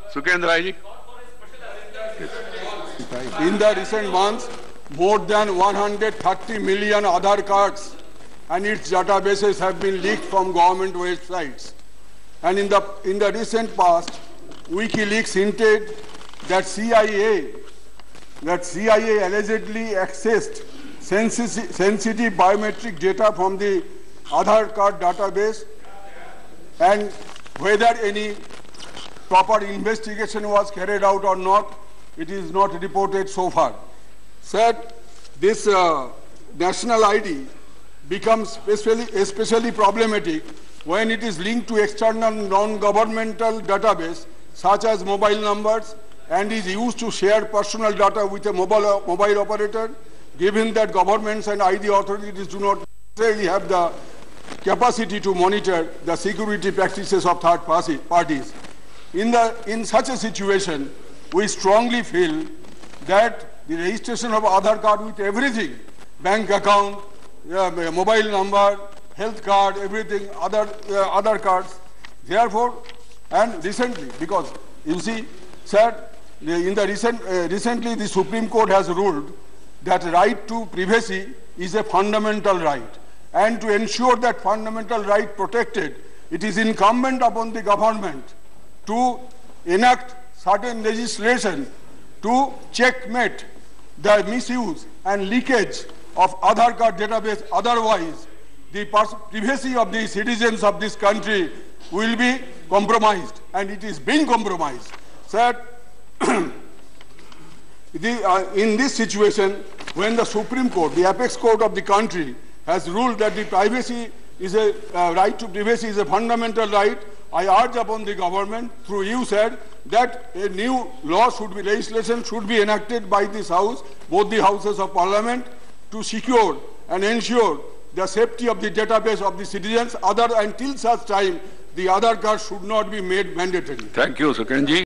Sukhendu Roy. In the recent months, more than 130 million Aadhaar cards and its databases have been leaked from government websites. And in the recent past, WikiLeaks hinted that CIA allegedly accessed sensitive biometric data from the Aadhaar card database, and whether any proper investigation was carried out or not, it is not reported so far. Sir, this national ID becomes especially problematic when it is linked to external non-governmental database such as mobile numbers and is used to share personal data with a mobile operator, given that governments and ID authorities do not necessarily have the capacity to monitor the security practices of third parties. In such a situation, we strongly feel that the registration of Aadhaar card with everything, bank account, mobile number, health card, everything, other cards, therefore, and recently, because you see, sir, recently the Supreme Court has ruled that right to privacy is a fundamental right. And to ensure that fundamental right protected, it is incumbent upon the government to enact certain legislation to checkmate the misuse and leakage of Aadhaar card database. Otherwise, the privacy of the citizens of this country will be compromised, and it is being compromised. Sir, in this situation, when the Supreme Court, the apex court of the country, has ruled that the privacy is a right to privacy is a fundamental right, I urge upon the government, through you, sir, that a new legislation should be enacted by this House, both the Houses of Parliament, to secure and ensure the safety of the database of the citizens. Until such time, the Aadhaar card should not be made mandatory. Thank you, Sukhendu.